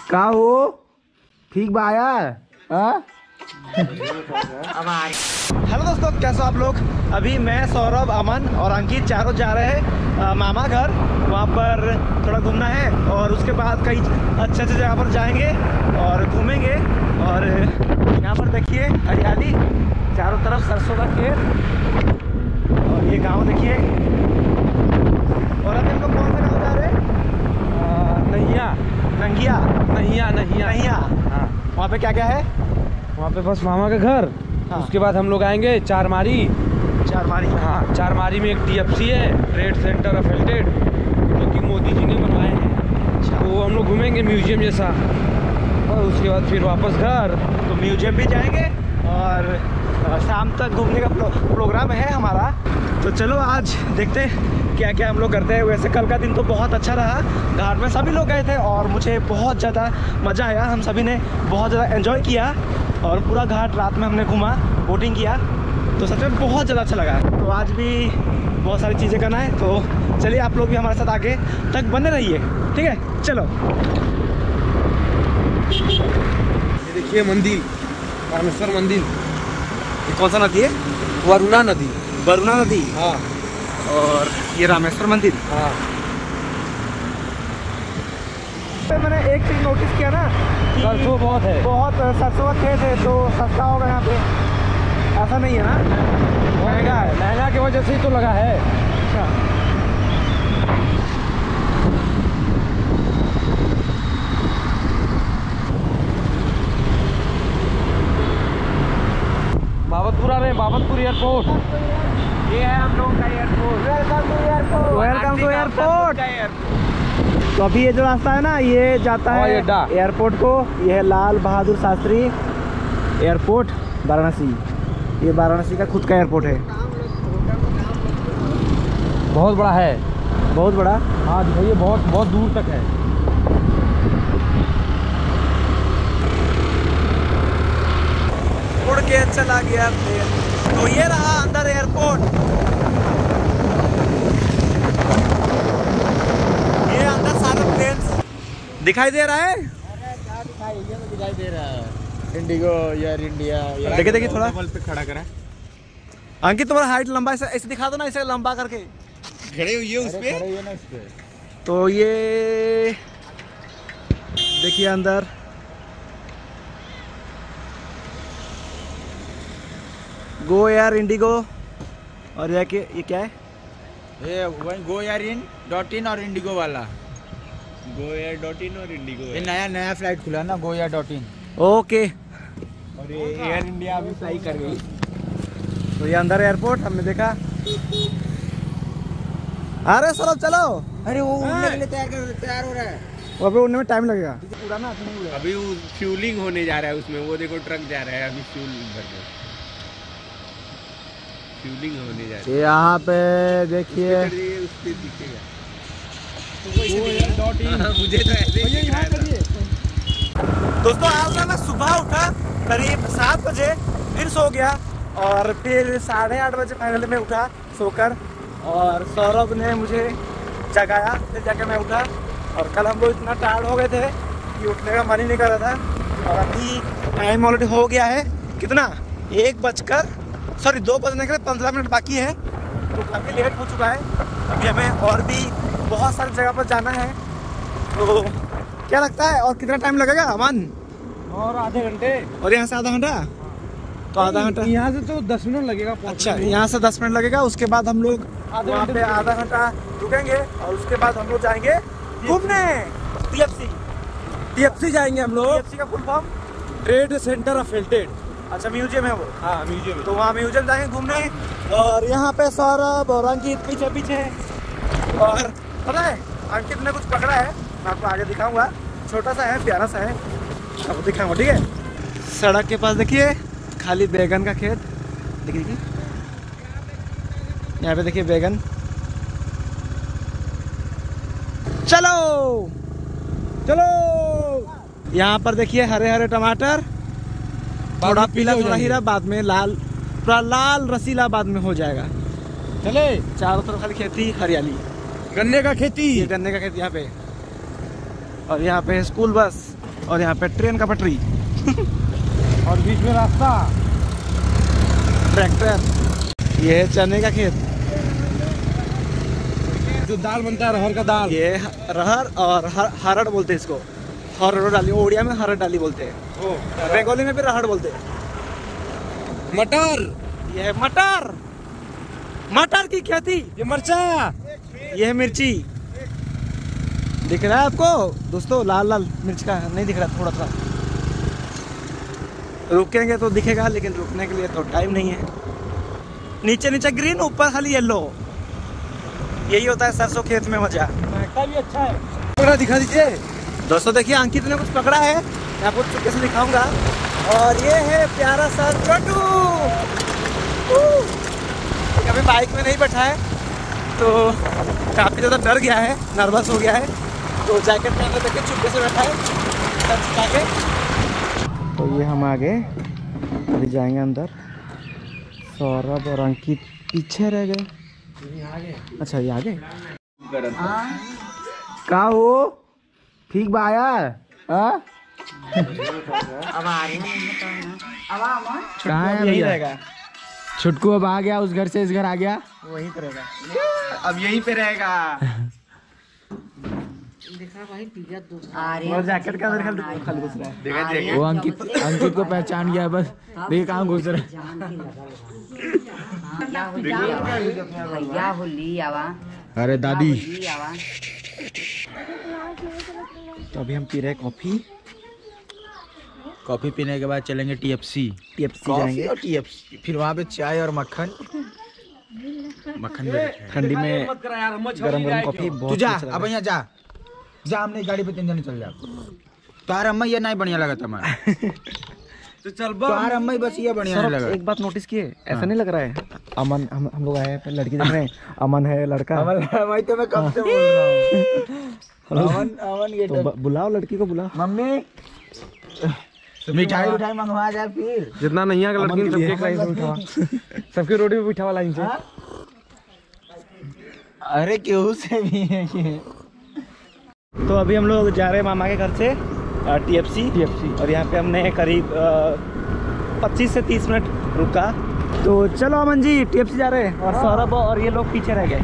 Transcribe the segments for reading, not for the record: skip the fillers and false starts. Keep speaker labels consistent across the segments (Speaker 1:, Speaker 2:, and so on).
Speaker 1: का हो ठीक बाया। हेलो दोस्तों, कैसे हो आप लोग। अभी मैं, सौरभ, अमन और अंकित चारों जा रहे हैं मामा घर। वहाँ पर थोड़ा घूमना है और उसके बाद कई अच्छे अच्छे जगह पर जाएंगे और घूमेंगे। और यहाँ पर देखिए हरियाली, चारों तरफ सरसों का खेत और ये गांव देखिए। और अभी हम लोग कौन सा गाँव जा रहे हैं? नहिया।
Speaker 2: हाँ,
Speaker 1: वहाँ पे क्या क्या है?
Speaker 2: वहाँ पे बस मामा का घर।
Speaker 1: हाँ।
Speaker 2: उसके बाद हम लोग आएंगे चारमारी। हाँ, चारमारी में एक TFC है, ट्रेड सेंटर अफिलिएटेड, जो कि मोदी जी ने बनवाए हैं।
Speaker 1: अच्छा।
Speaker 2: तो हम लोग घूमेंगे म्यूजियम जैसा और उसके बाद फिर वापस घर।
Speaker 1: तो म्यूजियम भी जाएंगे और शाम तक घूमने का प्रोग्राम है हमारा। तो चलो आज देखते हैं क्या क्या हम लोग करते हैं। वैसे कल का दिन तो बहुत अच्छा रहा, घाट में सभी लोग गए थे और मुझे बहुत ज़्यादा मज़ा आया। हम सभी ने बहुत ज़्यादा एंजॉय किया और पूरा घाट रात में हमने घूमा, बोटिंग किया, तो सच में बहुत ज़्यादा अच्छा लगा। तो आज भी बहुत सारी चीज़ें करना है, तो चलिए आप लोग भी हमारे साथ आगे तक बने रहिए, ठीक है। चलो
Speaker 2: ये देखिए मंदिर, रामेश्वर मंदिर।
Speaker 1: ये कौन सा नदी है?
Speaker 2: वरुणा नदी।
Speaker 1: वरुणा नदी।
Speaker 2: हाँ।
Speaker 1: और ये रामेश्वर मंदिर।
Speaker 2: हाँ,
Speaker 1: मैंने एक चीज़ नोटिस किया ना,
Speaker 2: सरसों बहुत है।
Speaker 1: बहुत सरसों का खेत है, तो सस्ता होगा यहाँ पे, ऐसा नहीं है ना?
Speaker 2: महंगा है, महंगा की वजह से ही तो लगा है।
Speaker 1: अच्छा।
Speaker 2: बाबतपुर आ रहे हैं, बाबतपुर एयरपोर्ट। ये है हम लोग का एयरपोर्ट।
Speaker 1: Welcome to airport. तो अभी ये जो रास्ता है ना, ये जाता है एयरपोर्ट को। ये है लाल बहादुर शास्त्री एयरपोर्ट, वाराणसी। ये वाराणसी का खुद का एयरपोर्ट है,
Speaker 2: बहुत बड़ा है।
Speaker 1: बहुत बड़ा।
Speaker 2: हाँ भैया, बहुत बहुत दूर तक है।
Speaker 1: उड़ के चला गया प्लेन। तो ये रहा अंदर एयरपोर्ट। ये अंदर सारे प्लेन्स दिखाई दे रहा है।
Speaker 2: दिखाई दे रहा है इंडिगो, एयर इंडिया।
Speaker 1: देखिए देखिए थोड़ा
Speaker 2: पे खड़ा करा।
Speaker 1: अंकित तुम्हारा हाइट लंबा ऐसे दिखा दो ना, इसे लंबा करके
Speaker 2: खड़े हुई है उस पे।
Speaker 1: तो ये देखिए अंदर गो एयर इंडिगो। और ये क्या है?
Speaker 3: ये वही गो एयर इन और इंडिगो वाला। गो एयर और इंडिगो, ये नया फ्लाइट खुला ना, गो एयर
Speaker 1: ओके।
Speaker 3: और ये एयर इंडिया अभी फ्लाई कर गई।
Speaker 1: तो ये अंदर एयरपोर्ट हमने देखा। अरे सौरभ चलो।
Speaker 3: अरे वो उड़ने के लिए तैयार हो रहा है।
Speaker 1: वो अभी उड़ने में टाइम लगेगा।
Speaker 3: अभी वो फ्यूलिंग होने जा रहा है उसमें। वो देखो ट्रक जा रहा है अभी फ्यूलिंग होने जा रही है।
Speaker 1: यहाँ पे देखिए
Speaker 3: उस पे दिखेगा। मुझे तो ऐसे ही दिख रहा है।
Speaker 1: दोस्तों आज ना मैं सुबह उठा करीब 7 बजे, फिर सो गया और फिर 8:30 बजे फाइनली मैं उठा सोकर। और सौरभ ने मुझे जगाया, फिर जाकर मैं उठा। और कल हम लोग इतना टायर्ड हो गए थे कि उठने का मन ही नहीं कर रहा था। और अभी टाइम ऑलरेडी हो गया है, कितना 2 बजने के 15 मिनट बाकी है, तो काफ़ी लेट हो चुका है। अभी हमें और भी बहुत सारी जगह पर जाना है। तो क्या लगता है और कितना टाइम लगेगा अमन?
Speaker 2: और आधे घंटे।
Speaker 1: और यहाँ से आधा घंटा? तो आधा घंटा
Speaker 2: यहाँ से तो 10 मिनट लगेगा।
Speaker 1: अच्छा, यहाँ से 10 मिनट लगेगा। उसके बाद हम लोग वहाँ पे आधा घंटा रुकेंगे और उसके बाद हम लोग जाएंगे घूमने TFC
Speaker 2: जाएंगे हम लोग।
Speaker 1: TFC का full form
Speaker 2: trade centre affiliated.
Speaker 1: अच्छा, म्यूजियम है वो।
Speaker 2: हाँ, म्यूजियम।
Speaker 1: तो वहाँ म्यूजियम जाएंगे घूमने। और यहाँ पे सौरभ और अंकित पीछे। और पता है अंकित ने कुछ पकड़ा है, मैं आपको आगे दिखाऊंगा। छोटा सा है, प्यारा सा है, आपको दिखाऊंगा, ठीक है। सड़क के पास देखिए खाली बैगन का खेत, देखिए यहाँ पे देखिए बैगन। चलो यहाँ पर देखिए हरे हरे टमाटर, थोड़ा पीला थोड़ा हीरा, बाद में लाल, पूरा लाल रसीला बाद में हो जाएगा।
Speaker 2: चले।
Speaker 1: चारों तरफ खाली खेती, हरियाली,
Speaker 2: गन्ने का खेती।
Speaker 1: ये गन्ने का खेती यहाँ पे। और यहाँ पे स्कूल बस, और यहाँ पे ट्रेन का पटरी
Speaker 2: और बीच में रास्ता,
Speaker 1: ट्रैक्टर। ये है चने का खेत,
Speaker 2: जो दाल बनता है अरहर का दाल।
Speaker 1: ये रहर और हरड़ बोलते हैं इसको। हरड़ डाली, उड़िया में हरड़ डाली बोलते हैं, बंगाली में भी रहड़ बोलते हैं।
Speaker 2: मटर,
Speaker 1: ये है मटर, मटर की खेती।
Speaker 2: ये मिर्चा,
Speaker 1: ये है मिर्ची। दिख रहा है आपको दोस्तों? लाल लाल मिर्च का नहीं दिख रहा, थोड़ा सा रुकेंगे तो दिखेगा, लेकिन रुकने के लिए तो टाइम नहीं है। नीचे नीचे ग्रीन, ऊपर खाली येलो। यही होता है सरसों खेत में मजा।
Speaker 2: महकता भी अच्छा है। पकड़ा दिखा दीजिए
Speaker 1: दोस्तों। देखिए अंकित ने कुछ पकड़ा है, मैं आपको चुपके से दिखाऊंगा। और ये है प्यारा सा छोटू। कभी बाइक में नहीं बैठा है तो काफ़ी ज़्यादा डर गया है, नर्वस हो गया है, तो जैकेट में अंदर देखिए चुपके से बैठा है सर झुका के। तो ये हम आगे अभी जाएंगे अंदर। सौरभ और अंकित पीछे रह गए। अच्छा ये आगे का हो ठीक बाया।
Speaker 3: कहाँ है
Speaker 1: यही
Speaker 3: भैया?
Speaker 1: रहेगा,
Speaker 3: छुटकू अब आ गया, उस घर से इस घर आ गया।
Speaker 1: वहीं पे रहेगा, अब यहीं पे रहेगा। और जैकेट के अंदर खाली घुस रहा है।
Speaker 3: वो अंकित को पहचान गया, बस देखिए कहाँ घुस रहा है। अरे दादी,
Speaker 1: तो अभी हम पी रहे हैं कॉफी।
Speaker 3: कॉफी पीने के बाद चलेंगे TFC
Speaker 1: जाएंगे
Speaker 3: और TFC, फिर वहाँ पे चाय और मक्खन भी
Speaker 1: ठंडी में गरम गरम कॉफी
Speaker 3: तू
Speaker 1: बहुत
Speaker 3: जा,
Speaker 1: अच्छा लग
Speaker 3: अब
Speaker 1: रहा है।
Speaker 3: यहाँ जा हमने गाड़ी पे 3 जने चल जा। तार अम्मा ये नहीं बढ़िया लगा था हमारा।
Speaker 2: तो चल
Speaker 3: तार अम्मा ही बस ये बढ़िया नहीं
Speaker 1: सर,
Speaker 3: लगा।
Speaker 1: एक बात नोटिस किए, ऐसा नहीं लग रहा है अमन, हम लोग आए हैं लड़की देख रहे हैं, अमन है लड़का।
Speaker 3: वही तो मैं कब से बोल रहा हूँ। अमन ये
Speaker 1: तो बुलाओ लड़की को, बुलाओ।
Speaker 3: मम्मी मिठाई मंगवा जाए फिर।
Speaker 2: जितना नहीं आगे
Speaker 1: अमन
Speaker 2: लड़की
Speaker 1: के लिए।
Speaker 2: सबके कहीं पे उठावा, सबके रोटी पे बिठावा लाइन से।
Speaker 3: अरे केहू से भी है ये।
Speaker 1: तो अभी हम लोग जा रहे हैं मामा के घर से TFC, और यहाँ पे हमने करीब 25 से 30 मिनट रुका। तो चलो अमन जी, TFC जा रहे हैं, और सौरभ और ये लोग पीछे रह गए।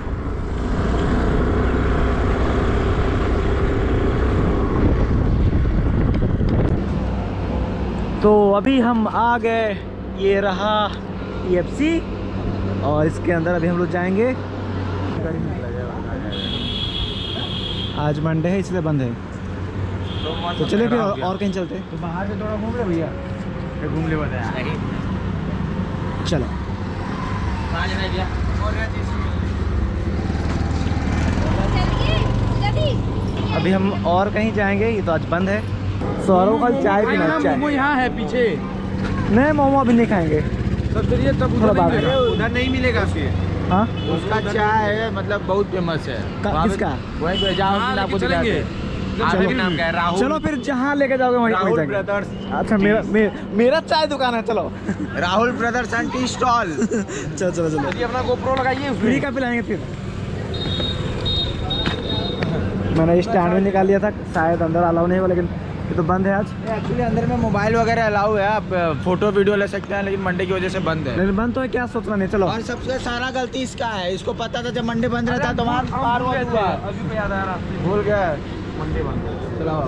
Speaker 1: तो अभी हम आ गए, ये रहा TFC, और इसके अंदर अभी हम लोग जाएंगे। आज मंडे है इसलिए बंद है, तो चले फिर और कहीं चलते।
Speaker 3: तो बाहर से थोड़ा घूम ले भैया, घूम ले बताया।
Speaker 1: चलो अभी हम और कहीं जाएंगे, ये तो आज बंद है। सौरभ का चाय पीना, चाय।
Speaker 2: मोमो यहाँ है पीछे।
Speaker 1: नहीं मोमो अभी नहीं खाएंगे,
Speaker 2: सब चलिए तब
Speaker 1: थोड़ा बाद में।
Speaker 3: उधर नहीं मिलेगा फिर।
Speaker 1: हाँ
Speaker 3: उसका चाय है, मतलब बहुत फेमस है।
Speaker 1: किसका?
Speaker 3: वहीं पे जाओ,
Speaker 2: हाँ,
Speaker 3: आपको
Speaker 2: लेके चलेंगे।
Speaker 3: चलो नाम क्या है? राहुल।
Speaker 1: चलो फिर जहाँ लेके जाओगे वहीं
Speaker 3: राहुल
Speaker 1: जाएंगे।
Speaker 3: ब्रदर्स।
Speaker 1: अच्छा मेरा चाय दुकान है, चलो।
Speaker 3: Rahul brothers and tea stall.
Speaker 1: चलो चलो चलो,
Speaker 2: ये अपना GoPro लगाइए
Speaker 1: फ्री
Speaker 2: उसमें।
Speaker 1: का पिलाएंगे फिर। मैंने स्टैंड में निकाल लिया था, शायद अंदर अलाउ नहीं हुआ, लेकिन ये तो बंद है आज।
Speaker 3: एक्चुअली अंदर में मोबाइल वगैरह अलाउ है, आप फोटो वीडियो ले सकते हैं, लेकिन मंडे की वजह से बंद है।
Speaker 1: लेकिन बंद तो है, क्या सोचना नहीं। चलो
Speaker 3: और सबसे सारा गलती इसका है, इसको पता था जब मंडे बंद रहता तो वहाँ
Speaker 2: अभी पे याद आया ना,
Speaker 3: भूल गया।
Speaker 2: मंडे बंद।
Speaker 3: चलाओ।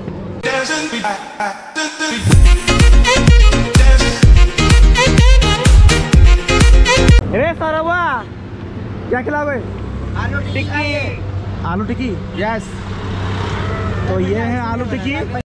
Speaker 1: अरे सारा हुआ क्या खिलाओगे?
Speaker 3: आलू टिक्की।
Speaker 1: आलू टिक्की।
Speaker 3: यस।
Speaker 1: तो ये है आलू टिक्की।